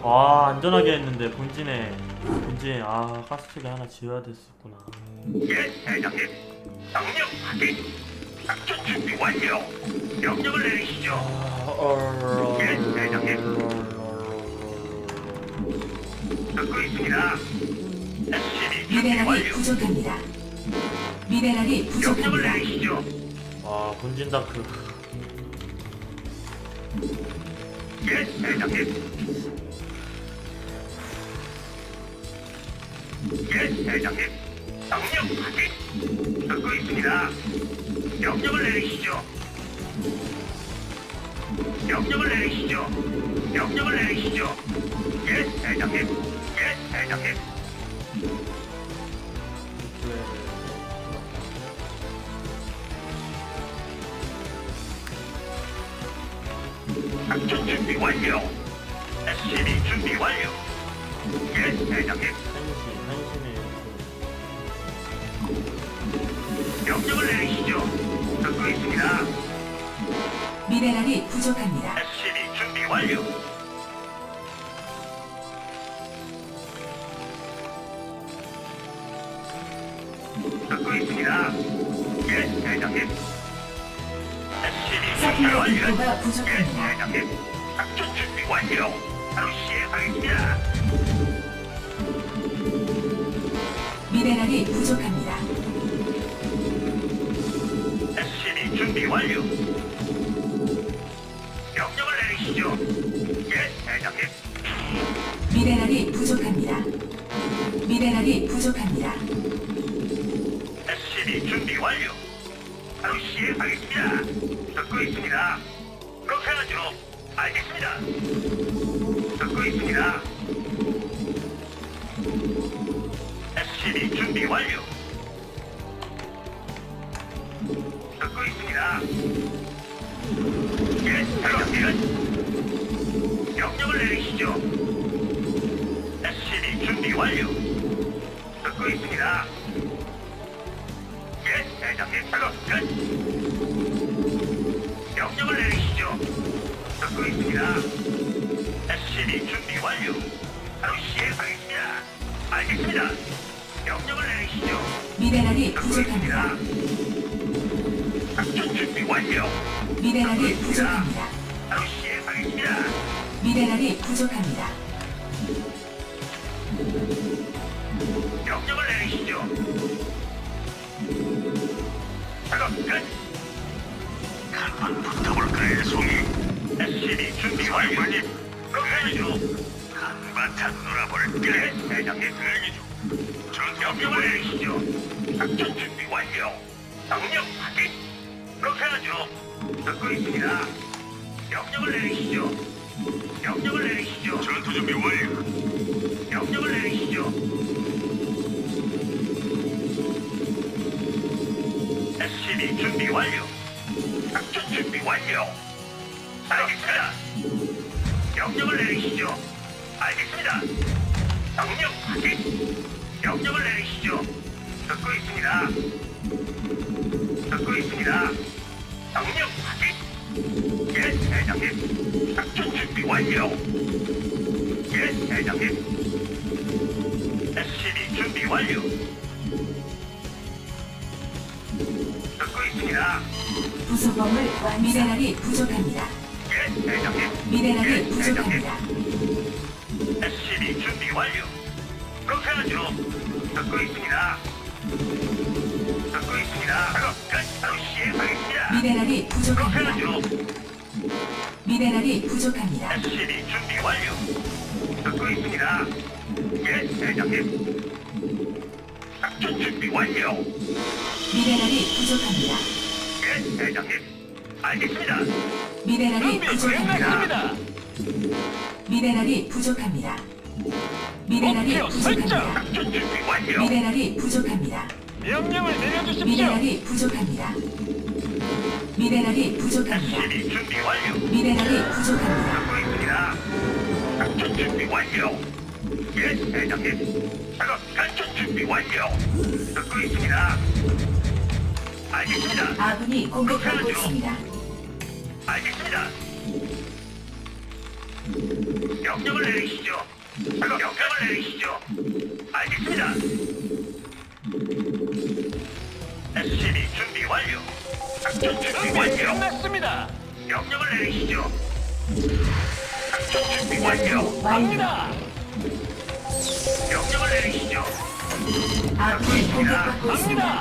와, 안전하게 했는데 본진에 가스트리 하나 지어야 됐었구나. 예, 대장님. 명령 확인. 작전 준비 완료. 명령을 내리시죠. 예, 대장님. 듣고 있습니다. SCV 준비 미네랄이 완료. 부족합니다. 미네랄이 명령을 부족합니다. 내리시죠. 와, 본진 다크. 예, 대장님. 예, 대장님. 명령 확인. 듣고 있습니다. 명령을 내리시죠. 명령을 내리시죠. 명령을 내리시죠. 예, 대장님. 예, 대장님. 작전 준비 완료. SCV 준비 완료. 예, 대장님. 한신의 명령을 내리시죠. 듣고 있습니다. 미네랄이 부족합니다. SCV 준비 완료. 듣고 있습니다. 예, 대장님. SCV 준비 서플라이 완료. 디포가 예, 부족합니다. 대장님. 작전 준비 완료. 바로 시행하겠습니다. 미네랄이 부족합니다. SCV 준비 완료. 명령을 내리시죠. 예, 대장님. 미네랄이 부족합니다. 미네랄이 부족합니다. SCV 준비 완료. 바로 시행하겠습니다. 듣고 있습니다. 그렇게 하죠. 알겠습니다. 듣고 있습니다. SCV 준비 완료. 듣고 있습니다. 예, 대장님. 명령을 내리시죠. SCV 준비 완료. 듣고 있습니다. 예, 대장님. 작업 끝. 명령을 내리시죠. 듣고 있습니다. SCV 준비 완료. 바로 시행하겠습니다. 알겠습니다. 명령을 내리시죠. 미네랄이 듣고 부족합니다. 있습니다. 작전 준비 완료. 미네랄이 부족합니다. 바로 시행하겠습니다. 미네랄이 부족합니다. 명령을 내리시죠. 작업 끝. 한번 붙어볼까요, 송이? SCV 준비 완료. 그러죠. 한바탕 놀아볼게. 대장님 대기 중. 전 명령을 내리시죠. 작전 준비 완료. 명령 확인. 그렇게 하죠. 듣고 있습니다. 명령을 내리시죠. 명령을 내리시죠. 전투 준비 완료. 명령을 내리시죠. SCV 준비 완료. 작전 준비 완료. 알겠습니다. 명령을 내리시죠. 알겠습니다. 명령 확인. 명령을 내리시죠. 듣고 있습니다. 듣고 있습니다. 명령 확인. 예, 대장님. 작전 준비 완료. 예, 대장님. SCV 준비 완료. 듣고 있습니다. 부속범을 미네랄이 부족합니다. 예, 대장님. 미네랄이 예, 부족합니다. SCV 준비 완료. 그렇게 하죠. 듣고 있습니다. 듣고 있습니다. 작업 끝. 바로 시행하겠습니다. 미네랄이 그렇게 부족합니다. 하죠. 미네랄이 부족합니다. SCV 준비 완료. 듣고 있습니다. 예, 대장님. 작전 준비 완료. 미네랄이 부족합니다. 예, 대장님. 알겠습니다. 미네랄이 부족합니다. 미네랄이 부족합니다. 미네랄이 목표 설정. 부족합니다. 작전 준비 완료. 미네랄이 부족합니다. 명령을 내려주십시오. 미네랄이 부족합니다. 미네랄이 부족합니다. SCV 준비 완료. 미네랄이 부족합니다. 듣고 있습니다. 작전 준비 완료. 예, 대장님. 작업 작전 준비 완료. 듣고 있습니다. 알겠습니다. 아군이 공격받고 있습니다. 알겠습니다. 명령을 내리시죠. 작업 명령을 내리시죠. 알겠습니다. SCB 준비 완료. 작전 준비 준비 완료. 끝났습니다. 명령을 내리시죠. 작전 준비 완료. 갑니다. 명령을 내리시죠. 아군이 공격받고 있습니다. 갑니다.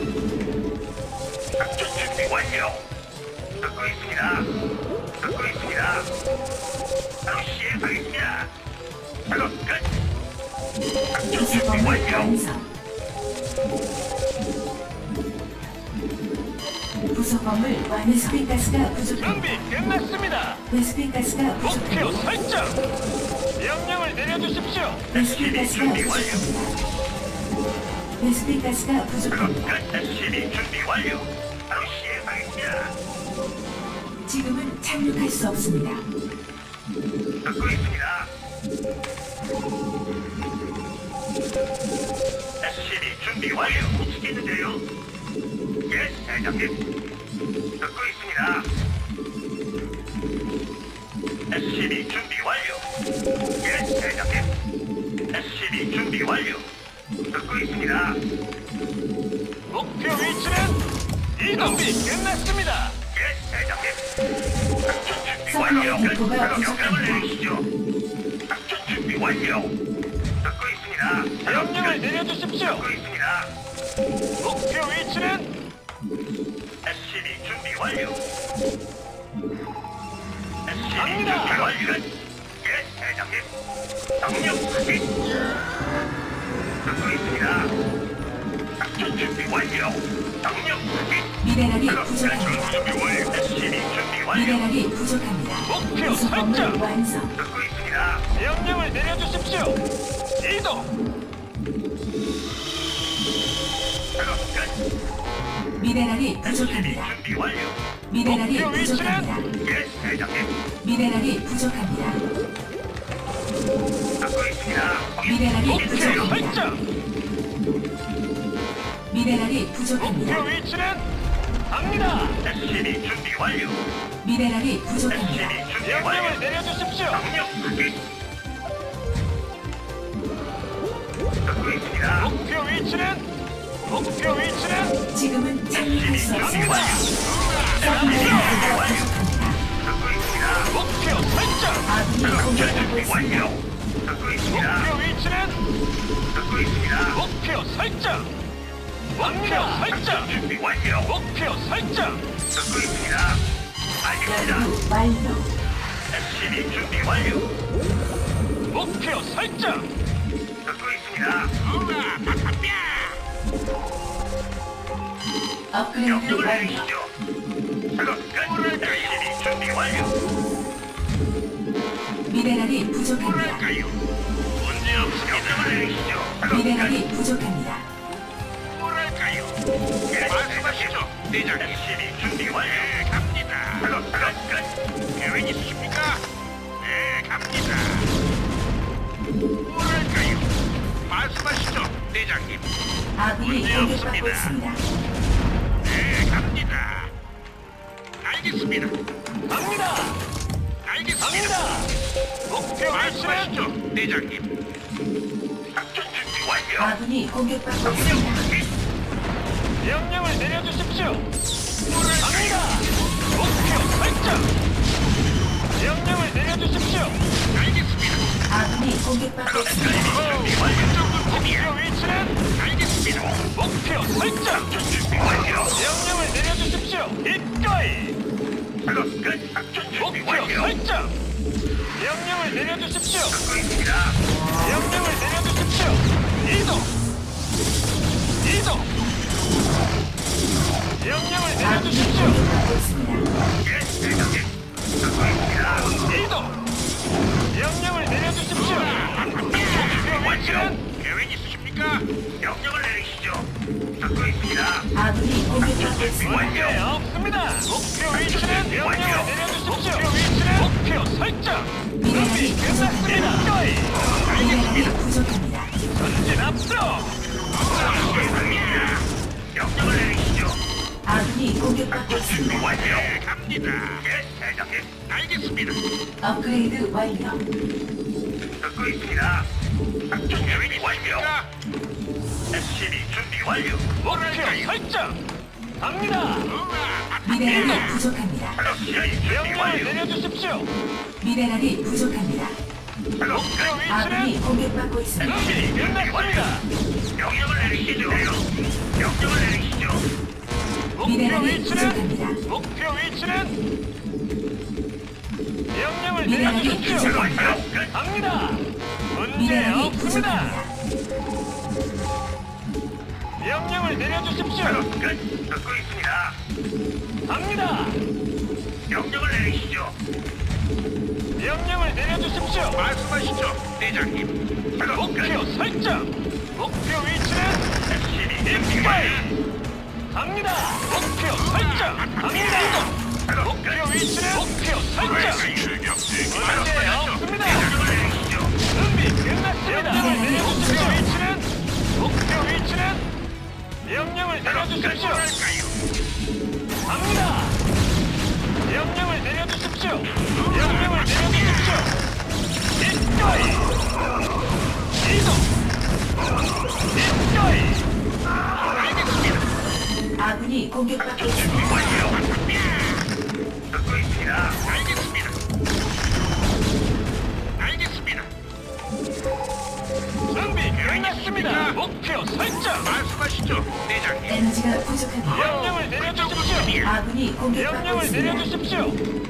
작전 준비 완료. 듣고 있습니다. 듣고 있습니다. 바로 시행하겠습니다. 작업 끝. 작전 준비 부속범을 완료. 완성. 부속범을 완성. 가스가 부족합니다. 준비 끝났습니다. 베스핀 가스가 목표 부족합니다. 설정. 명령을 내려주십시오. 베스핀 가스가 부족합니다. 베스핀 가스가 작업 부족합니다. 끝. SCB 준비 완료. 바로 시행하겠습니다. 지금은 착륙할 수 없습니다. 듣고 있습니다. SCB 준비 완료. 시키는데요. 예, 대장님. 듣고 있습니다. SCB 준비 완료. 예, 대장님. SCB 준비 완료. 듣고 있습니다. 목표 위치는 이동. 준비 끝났습니다. 예, 대장님. 작전 준비 완료. 서플라이 디포가 명령을 부족합니다. 내리시죠. 작전 준비 완료. 듣고 있습니다. 명령을 내려주십시오. 듣고 있습니다. 목표 위치는 SCB 준비 완료. SCB 갑니다. 준비 완료. 예, 대장님. 명령 확인. 듣고 있습니다. 작전 준비 완료. 명령 확인. 미네랄이 작업 부족합니다. 준비 완료. SCB 준비 완료. 미네랄이 부족합니다. 목표 부속범을 설정. 완성. 듣고 있습니다. 명령을 내려주십시오. 이동. 작업 끝. 미네랄이 SCB 부족합니다. 준비 완료. 미네랄이 목표 위치는? 부족합니다. 예, 대장님. 미네랄이 부족합니다. 듣고 있습니다. 미네랄이 목표 부족합니다. 설정. 미네랄이 목표 부족합니다. 위치는 갑니다. SCB 준비 완료. 미네랄이 부족합니다. SCB 준비 명령을 완료. 내려주십시오. 명령 확인. 듣고 있습니다. 목표 위치는 지금은 착륙할 수 준비 없습니다. 완료. 서플라이 디포가 부족합니다. 듣고 있습니다. 목표 설정. 아군이 작전 공격받고 준비 있습니다. 완료. 듣고 있습니다. 목표 위치는 듣고 있습니다. 목표 설정. 목표 설정. 준비 완료. 목표 설정. 듣고 있습니다. 알겠습니다. 연구 완료. SCB 준비 완료. 목표 설정. 듣고 있습니다. 업그레이드 명령을 완료. 내리시죠. 작업 끝. SCB 준비 완료. 미네랄이 부족합니다. 뭐랄까요? 문제 없습니다. 명령을 내리시죠. 작업 끝. 미네랄이 부족합니다. 뭐랄까요? 예, 말씀하시죠. 대장님. SCB 준비 완료. 네, 갑니다. 작업 끝. 계획 있으십니까? 네, 갑니다. 뭐랄까요? 말씀하시죠, 대장님. 아군이 문제 공격받고 없습니다. 있습니다. 네, 갑니다. 알겠습니다. 갑니다. 알겠습니다. 갑니다. 목표 위치는 말씀하시죠, 대장님. 작전 준비 완료. 아군이 공격받고 명령 있습니다. 확인. 명령을 내려주십시오. 갑니다. 목표 설정. 명령을 내려주십시오. 알겠습니다. 아군이 공격받고 있습니다. 준비 완료. 목표 위치는 알겠습니다. 목표 설정. 작전 준비 완료. 명령을 내려주십시오. 이꺼이. 작업 끝. 작전 준비 목표 완료. 설정. 명령을 내려주십시오. 듣고 있습니다. 명령을 내려주십시오. 이동. 명령을 아군이 내려주십시오. 공격받고 있습니다. 예, 대장님. 듣고 있습니다. 이동. 명령을 내려주십시오. 목표 위치는 계획 있으십니까? 명령을 내리시죠. 듣고 있습니다. 아군이 공격받고 있습니다. 문제 없습니다. 목표 위치는 명령을 내려주십시오. 목표 설정. 준비 끝났습니다. 이꺼이. 미네랄이 부족합니다. 전진 앞으로. 명령을 내리시죠. 아군이 공격받고 준비 있습니다. 완료. 갑니다. 예, 대장님. 알겠습니다. 업그레이드 완료. 듣고 있습니다. 작전 계획이 완료. SCB 준비 완료. 목표 뭐랄까요? 설정. 갑니다. 미네랄이 부족합니다. 명령을 내려주십시오. 미네랄이 부족합니다. 목표 아군이 위치는 공격받고 있습니다. 준비 끝났습니다. 명령을 내리시죠. 명령을 내리시죠. 목표 미네랄이 위치는 부족합니다. 목표 위치는 명령을 미네랄이 내려주십시오. 부족합니다. 갑니다. 문제 미네랄이 없습니다. 부족합니다. 명령을 내려주십시오. 끝. 듣고 있습니다. 갑니다. 명령을 내리시죠. 명령을 내려주십시오. 말씀하시죠, 대장님. 목표 설정. 목표 위치는 SCB 준비 완료. 갑니다. 목표 설정. 갑니다. 목표 위치는 목표 설정. 출격 문제 없습니다. 명령을 내리시죠. 준비 끝났습니다. 명령을 내려주십시오. 위치는 목표 위치는 명령을 내려주십시오. 갑니다. 명령을 내려주십시오. 명령을 내려주십시오. 기꺼이 이동. 기꺼이 아군이 공격받고 있습니다. 듣고 있습니다. 알겠습니다. 알겠습니다. 준비 끝났습니다. 목표 설정. 말씀하시죠, 대장님. 에너지가 부족합니다. 명령을 내려주십시오. 아군이 공격받고 명령을 있습니다. 내려주십시오.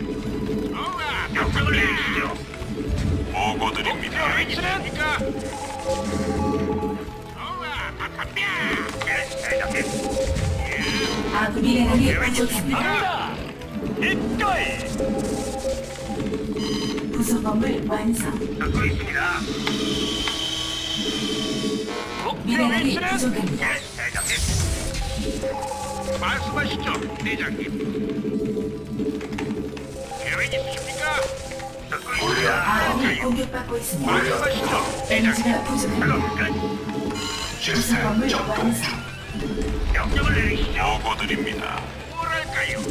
명령을 내리시죠. 보고드립니다. 목표 위치는 아군이 미네랄이 부족합니다. 갑니다. 기꺼이 부속 건물 완성. 듣고 있습니다. 목표 미네랄이 위치는 부족합니다. 대장님. 말씀하시죠, 대장님. 계획 있으십니까? 듣고 있습니다. 아군이 공격받고 있습니다. 말씀하시죠, 대장님. 에너지가 부족합니다. 끝. 부속 건물 완성. 명령을 내리시죠. 보고드립니다. 뭐랄까요?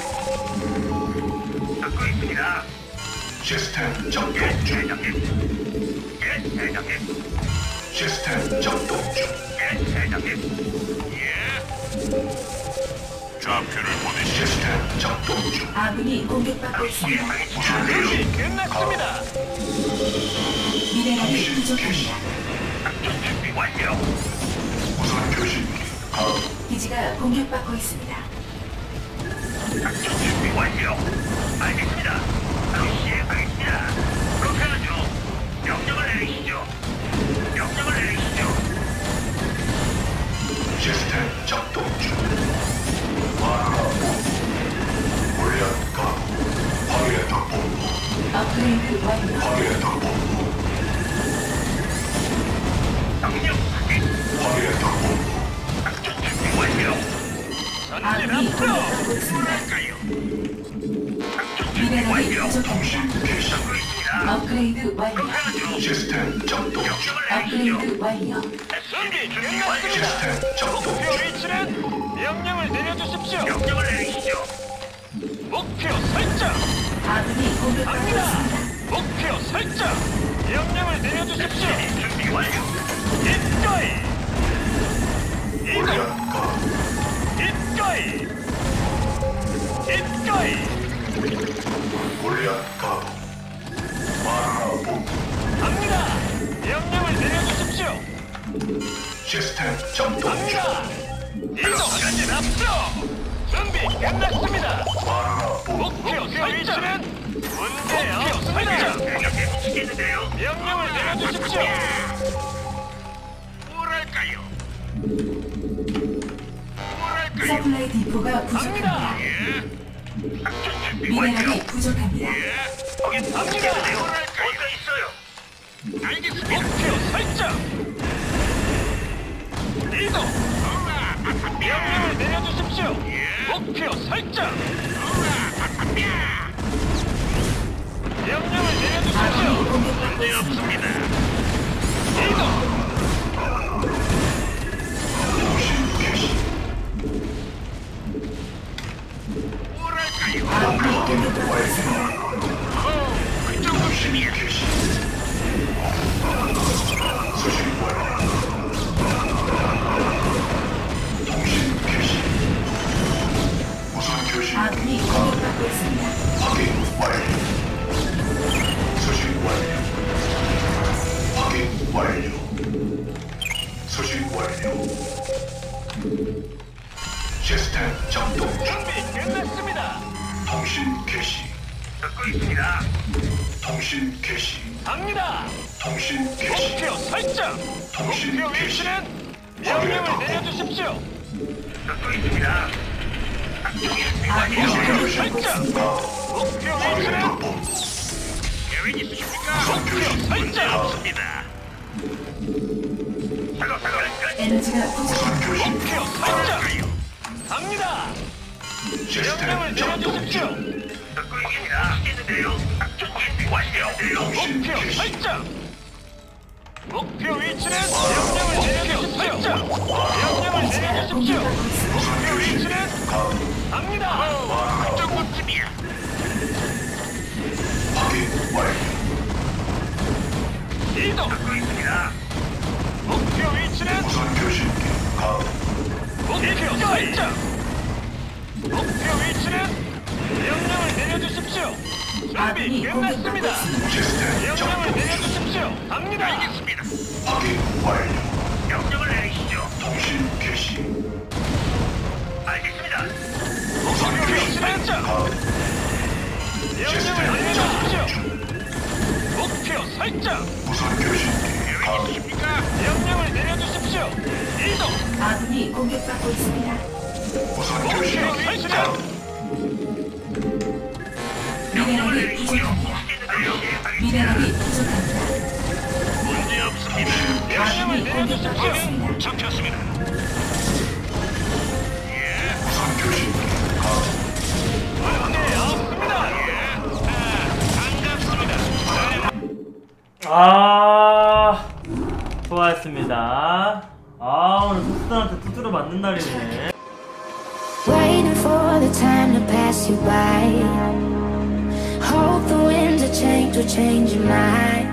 듣고 있습니다. 시스템 작동 예, 중. 대장님. 예, 대장님. 시스템 작동 중. 예, 대장님. 예. 좌표를 보내시죠. 시스템 작동 중. 아군이 공격받고 있습니다. 준비 끝났습니다. 미네랄이 부족합니다. 작전 준비 완료. 무선 교신기 가동. 기지가 공격받고 있습니다. 작전 준비 완료. 알겠습니다. 바로 시행하겠습니다. 그렇게 하죠. 명령을 내리시죠. 명령을 내리시죠. 시스템 작동 중. 골리앗 가동. 확인했다 본부. 업그레이드 완료. 확인했다 본부. 명령 확인. 확인했다 본부. 작전 준비 완료. 전진 아군이 앞으로. 공격받고 있습니다. 할까요? 작전 준비 미네랄이 완료. 부족합니다. 통신 개시. 듣고 있습니다. 업그레이드 완료. 그렇게 하죠. 시스템 작동 중. 명령을 내리시죠. 업그레이드 완료. 준비 준비 완료. 끝났습니다. 시스템 작동 목표 중. 위치는 명령을 내려주십시오. 명령을 내리시죠. 목표 설정. 아군이 공격받고 갑니다. 있습니다. 목표 설정. 명령을 내려주십시오. 준비 완료. 기꺼이 이동. 골리앗 가동. 기꺼이 기꺼이 골리앗 가동. 마라 본부. 갑니다. 명령을 내려주십시오. 시스템 작동 중. 갑니다. 이동. 전진 앞으로. 준비 끝났습니다. 마라 본부. 목표 설정은 문제 없습니다. 대장님 미치겠는데요. 명령을 내려주십시오. 뭐랄까요? 뭐랄까요? 서플라이 디포가 부족합니다. 갑니다. 예. 작전 준비 완료. 미네랄이 부족합니다. 예. 거긴 갑니다. 미치겠는데요. 뭐랄까요? 뭔가 있어요. 알겠습니다. 목표 설정. 이동. 명령을 내려주십시오. 목표 설정. 명령을 아군이 내려주십시오. 공격받고 있습니다. 이동. 통신 개시. 통신 개시. 갑니다. 통신 개시. 목표 설정. 통신 목표 개시. 위치는 명령을 내려주십시오. 듣고 있습니다. 작전이 아군이 완료. 공격받고 있습니다. 목표 위치는 계획 있으십니까? 목표 설정. 없습니다. 작업 끝. 에너지가 부족합니다. 교신. 목표 설정. 갑니다. 시스템 명령을 작동 내려주십시오. 중. 듣고 있습니다. 하시는데요. 작전 준비 완료. 통신 목표 개시. 설정. 목표 위치는 명령을 내려주십시오. 명령을 내려주십시오. 공격받고 있습니다. 목표 위치는 갑니다. 그 정도쯤이야. 확인 완료. 이동. 듣고 있습니다. 목표 위치는 무선 교신기 가. 목표 설정. 목표 위치는 명령을 내려주십시오. 준비 아군이 공격받고 끝났습니다. 있습니다. 시스템 명령을 작동 중. 내려주십시오. 갑니다. 알겠습니다. 확인 완료. 명령을 내리시죠. 통신 개시. 알겠습니다. 무선 목표 교신기 설정. 가. 명령을 시스템 작동 내려주십시오. 중. 목표 설정. 무선 교신기 가. 계획 있으십니까? 명령을 내려주십시오. 이동. 아군이 공격받고 있습니다. 무선 목표 교신기 가. 설정. 미네랄이 부족합니다. 미네랄이 부족합니다. 문제 없습니다. 아군이 공격받고 있습니다. 잡혔습니다. 예, 무선 교신기 가. 문제 없습니다. 반갑습니다. 아, 수고하셨습니다. 아, 오늘 속수단한테 두드려 맞는 날이네. Waiting for the time to pass you by. Hope the winds of change will change your mind.